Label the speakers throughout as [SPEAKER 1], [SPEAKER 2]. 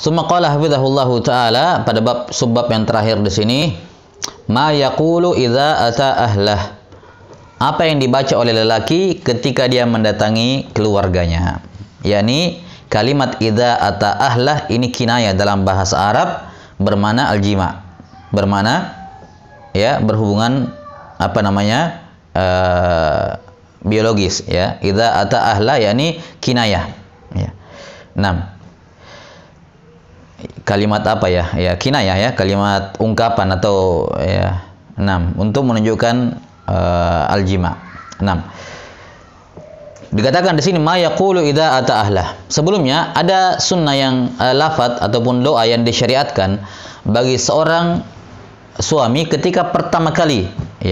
[SPEAKER 1] Summa qala hafizahullahu taala pada subbab yang terakhir di sini, ma yaqulu idza ata ahlah. Apa yang dibaca oleh lelaki ketika dia mendatangi keluarganya. Yakni kalimat idza ata ahlah ini kinayah dalam bahasa Arab bermakna al-jima. Bermakna ya berhubungan biologis ya. Idza ata ahlah yakni kinayah ya. 6. Kalimat apa ya? Ya kinayah ya, kalimat ungkapan atau ya 6 untuk menunjukkan al-jima. 6. Dikatakan di sini ma yaqulu idza ata ahlah. Sebelumnya ada sunnah yang lafaz ataupun doa yang disyariatkan bagi seorang suami ketika pertama kali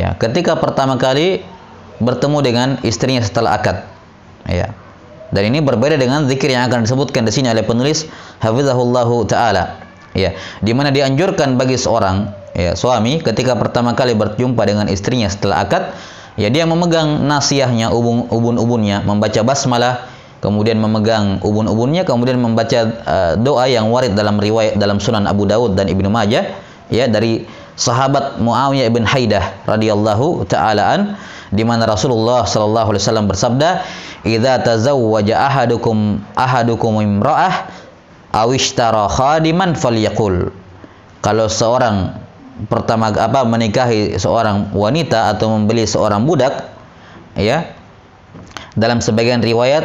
[SPEAKER 1] bertemu dengan istrinya setelah akad. Ya. Dan ini berbeda dengan zikir yang akan disebutkan di sini oleh penulis hafizahullahu taala. Ya, di mana dianjurkan bagi seorang suami ketika pertama kali berjumpa dengan istrinya setelah akad, ya dia memegang nasiyahnya, ubun-ubunnya, membaca basmalah, kemudian memegang ubun-ubunnya, kemudian membaca doa yang warid dalam riwayat dalam Sunan Abu Dawud dan Ibnu Majah ya dari sahabat Muawiyah bin Haidah radhiyallahu taala an, di mana Rasulullah sallallahu alaihi wasallam bersabda, "Idza tazawwaja ahadukum imra'ah aw ishtara khadiman falyaqul." Kalau seorang menikahi seorang wanita atau membeli seorang budak, ya. Dalam sebagian riwayat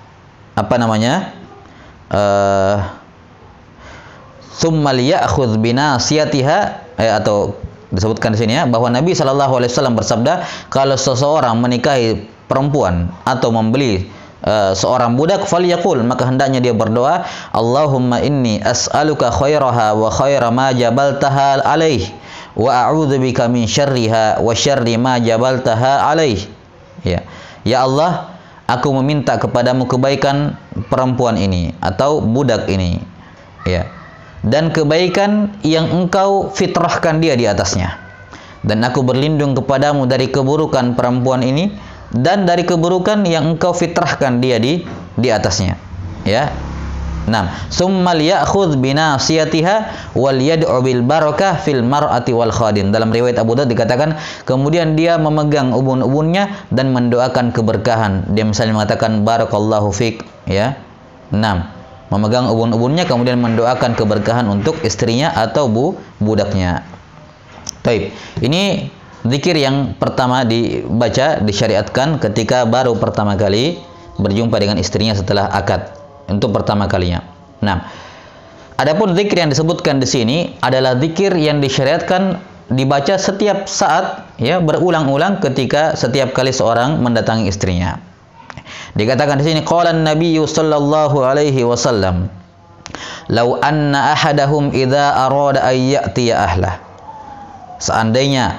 [SPEAKER 1] "Tsumma liya'khudh binasiyatiha" atau disebutkan di sini ya bahwa Nabi Shallallahu alaihi wasallam bersabda, kalau seseorang menikahi perempuan atau membeli seorang budak, falyaqul, maka hendaknya dia berdoa, Allahumma inni as'aluka khairaha wa khaira ma jabaltaha alaih wa a'udzubika min syarriha wa syarri ma jabaltaha alaih. Ya Allah, aku meminta kepadamu kebaikan perempuan ini atau budak ini, ya, dan kebaikan yang engkau fitrahkan dia di atasnya, dan aku berlindung kepadamu dari keburukan perempuan ini dan dari keburukan yang engkau fitrahkan dia di atasnya, ya. 6. Summa liya'khudh binasiyatiha wal yad'u bil barakah fil mar'ati wal khadim. Dalam riwayat Abu Dawud dikatakan kemudian dia memegang ubun-ubunnya dan mendoakan keberkahan. Dia misalnya mengatakan barakallahu fik, ya. 6. Memegang ubun-ubunnya kemudian mendoakan keberkahan untuk istrinya atau budaknya. Taib. Ini zikir yang pertama dibaca, disyariatkan ketika baru pertama kali berjumpa dengan istrinya setelah akad, untuk pertama kalinya. Nah, adapun zikir yang disebutkan di sini adalah zikir yang disyariatkan dibaca setiap saat, ya, berulang-ulang ketika setiap kali seorang mendatangi istrinya. Dikatakan di sini qala an-nabiy sallallahu alaihi wasallam, "Lau anna ahadahum idza arada ay ya'tiya ahlah." Seandainya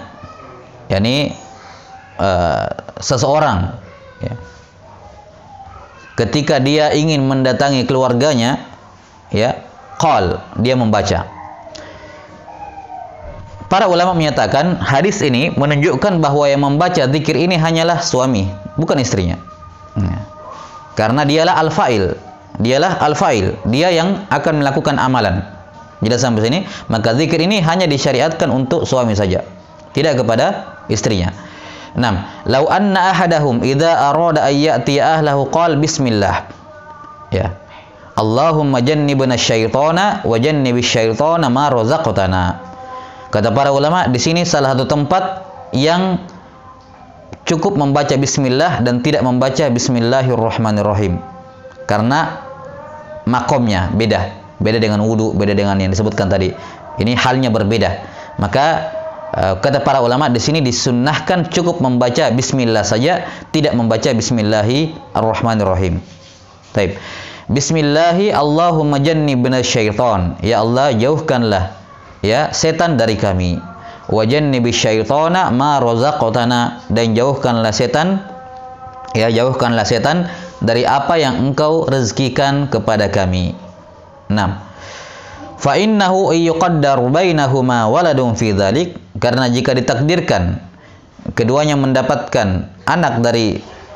[SPEAKER 1] seseorang, ya, ketika dia ingin mendatangi keluarganya, ya, qal, dia membaca. Para ulama menyatakan hadis ini menunjukkan bahwa yang membaca zikir ini hanyalah suami, bukan istrinya. Karena dialah al-fa'il, dia yang akan melakukan amalan. Jelas sampai sini? Maka zikir ini hanya disyariatkan untuk suami saja, tidak kepada istrinya. 6. Lau anna ahadahum idza arada ay ya'tiya ahlahu qala bismillah. Ya. Allahumma jannibna syaitana wa jannibish syaitana ma razaqtana. Kata para ulama, di sini salah satu tempat yang cukup membaca bismillah dan tidak membaca bismillahirrahmanirrahim. Karena makomnya beda dengan wudu, beda dengan yang disebutkan tadi. Ini halnya berbeda. Maka kata para ulama di sini disunnahkan cukup membaca bismillah saja, tidak membaca bismillahirrahmanirrahim. Baik. Bismillahi Allahumma jannibna syaitan. Ya Allah, jauhkanlah, ya, setan dari kami. Wa jannibish syaitana ma razaqtana, dan jauhkanlah setan, ya, jauhkanlah setan dari apa yang engkau rezekikan kepada kami. 6. Fa innahu yuqaddar bainahuma waladun fi dzalik, karena jika ditakdirkan keduanya mendapatkan anak dari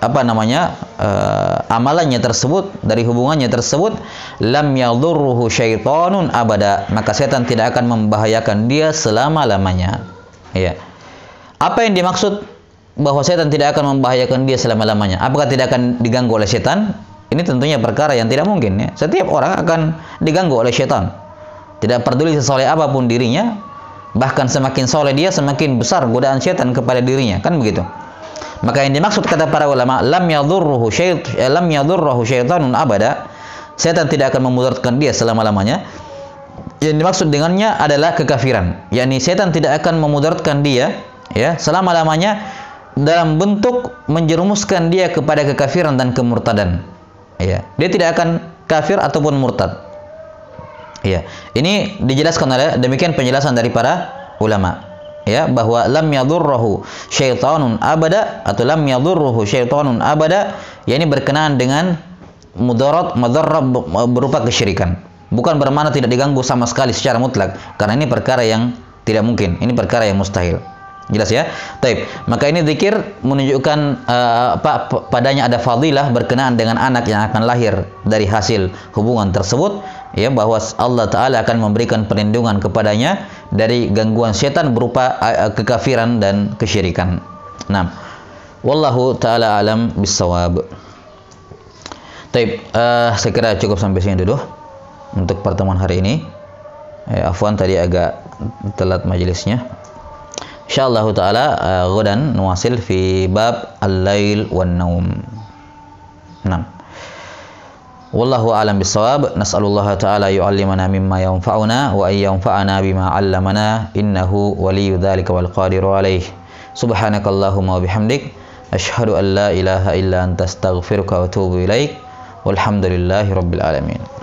[SPEAKER 1] amalannya tersebut, dari hubungannya tersebut, lam yadurruhu syaitanun abada, maka setan tidak akan membahayakan dia selama-lamanya. Ya. Apa yang dimaksud bahwa setan tidak akan membahayakan dia selama-lamanya? Apakah tidak akan diganggu oleh setan? Ini tentunya perkara yang tidak mungkin, ya. Setiap orang akan diganggu oleh setan. Tidak peduli sesoleh apapun dirinya, bahkan semakin soleh dia, semakin besar godaan setan kepada dirinya, kan begitu. Maka yang dimaksud kata para ulama, lam yadurruhu syaitanun abada, setan tidak akan memudaratkan dia selama-lamanya. Yang dimaksud dengannya adalah kekafiran, yakni setan tidak akan memudaratkan dia, ya, selama-lamanya dalam bentuk menjerumuskan dia kepada kekafiran dan kemurtadan. Ya, dia tidak akan kafir ataupun murtad. Ya, ini dijelaskan oleh, demikian penjelasan dari para ulama, ya, bahwa lam yadurruhu syaitanun abada atau lam yadurruhu syaitanun abada, yakni berkenaan dengan mudarat berupa kesyirikan. Bukan bermakna tidak diganggu sama sekali secara mutlak, karena ini perkara yang tidak mungkin, ini perkara yang mustahil. Jelas ya? Taib. Maka ini zikir menunjukkan padanya ada fadilah berkenaan dengan anak yang akan lahir dari hasil hubungan tersebut, ya, bahwa Allah Ta'ala akan memberikan perlindungan kepadanya dari gangguan setan berupa kekafiran dan kesyirikan. Nah, wallahu ta'ala alam bissawab. Taib, saya kira cukup sampai sini dulu untuk pertemuan hari ini. Afwan tadi agak telat majelisnya. Insyaallah ta'ala ghadan nuwasil fi bab al-lail wan naum. Nah. Wallahu a'lam bissawab. Nas'alullah ta'ala yu'allimana mimma yanfa'una wa ay yanfa'ana bima 'allamana innahu waliyyu dzalika wal qadiru 'alaih. Subhanakallahumma wa bihamdik asyhadu an la ilaha illa anta astaghfiruka wa atubu ilaik. Walhamdulillahirabbil alamin.